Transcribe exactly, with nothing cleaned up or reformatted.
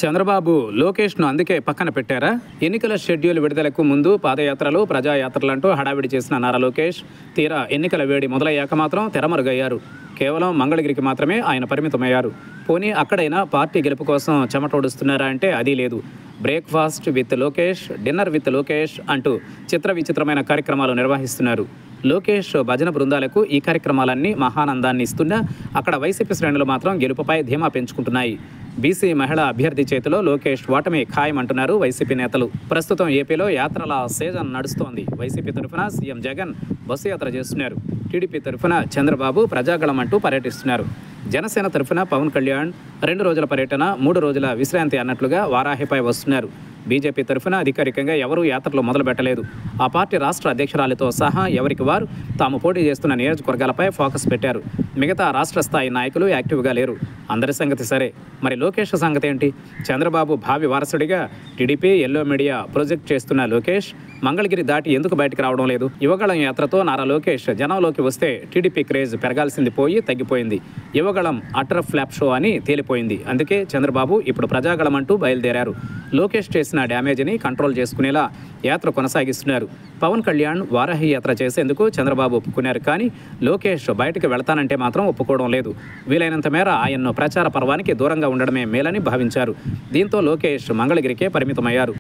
చంద్రబాబు లోకేష్ను అందుకే పక్కన పెట్టారా? ఎన్నికల షెడ్యూల్ విడుదలకు ముందు పాదయాత్రలు, ప్రజాయాత్రలంటూ హడావిడి చేసిన నారా లోకేష్ తీరా ఎన్నికల వేడి మొదలయ్యాక మాత్రం తెరమరుగయ్యారు. కేవలం మంగళగిరికి మాత్రమే ఆయన పరిమితమయ్యారు. పోనీ అక్కడైనా పార్టీ గెలుపు కోసం చెమటోడుస్తున్నారా అంటే అది లేదు. Breakfast with Lokesh, dinner with Lokesh అంటూ చిత్ర విచిత్రమైన కార్యక్రమాలు నిర్వహిస్తున్నారు. లోకేష్ భజన బృందాలకు ఈ కార్యక్రమాలన్నీ మహానందాన్ని ఇస్తున్నా అక్కడ వైసీపీ శ్రేణులు మాత్రం గెలుపుపై ధీమా పెంచుకుంటున్నాయి. బీసీ మహిళా అభ్యర్థి చేతిలో లోకేష్ ఓటమి ఖాయమంటున్నారు వైసీపీ నేతలు. ప్రస్తుతం ఏపీలో యాత్రల సీజన్ నడుస్తోంది. వైసీపీ తరఫున సీఎం జగన్ బస్సు యాత్ర చేస్తున్నారు. టీడీపీ తరఫున చంద్రబాబు ప్రజాగళం అంటూ పర్యటిస్తున్నారు. జనసేన తరఫున పవన్ కళ్యాణ్ రెండు రోజుల పర్యటన, మూడు రోజుల విశ్రాంతి అన్నట్లుగా వారాహిపై వస్తున్నారు. బీజేపీ తరఫున అధికారికంగా ఎవరూ యాత్రలు మొదలు పెట్టలేదు. ఆ పార్టీ రాష్ట్ర అధ్యక్షురాలితో సహా ఎవరికి వారు తాము పోటీ చేస్తున్న నియోజకవర్గాలపై ఫోకస్ పెట్టారు. మిగతా రాష్ట్ర స్థాయి నాయకులు యాక్టివ్గా లేరు. అందరి సంగతి సరే, మరి లోకేష్ సంగతి ఏంటి? చంద్రబాబు భావి వారసుడిగా టీడీపీ ఎల్లో మీడియా ప్రాజెక్ట్ చేస్తున్న లోకేష్ మంగళగిరి దాటి ఎందుకు బయటకు రావడం లేదు? యువగళం యాత్రతో నారా లోకేష్ జనంలోకి వస్తే టీడీపీ క్రేజ్ పెరగాల్సింది పోయి తగ్గిపోయింది. యువగళం అటర్ ఫ్లాప్ షో అని తేలిపోయింది. అందుకే చంద్రబాబు ఇప్పుడు ప్రజాగళం అంటూ బయలుదేరారు. లోకేష్ చేసిన డ్యామేజ్ని కంట్రోల్ చేసుకునేలా యాత్ర కొనసాగిస్తున్నారు. పవన్ కళ్యాణ్ వారాహి యాత్ర చేసేందుకు చంద్రబాబు ఒప్పుకున్నారు. కానీ లోకేష్ బయటకు వెళతానంటే మాత్రం ఒప్పుకోవడం లేదు. వీలైనంత మేర ఆయన్ను ప్రచార పర్వానికి దూరంగా ఉండడమే మేలని భావించారు. దీంతో లోకేష్ మంగళగిరికే పరిమితమయ్యారు.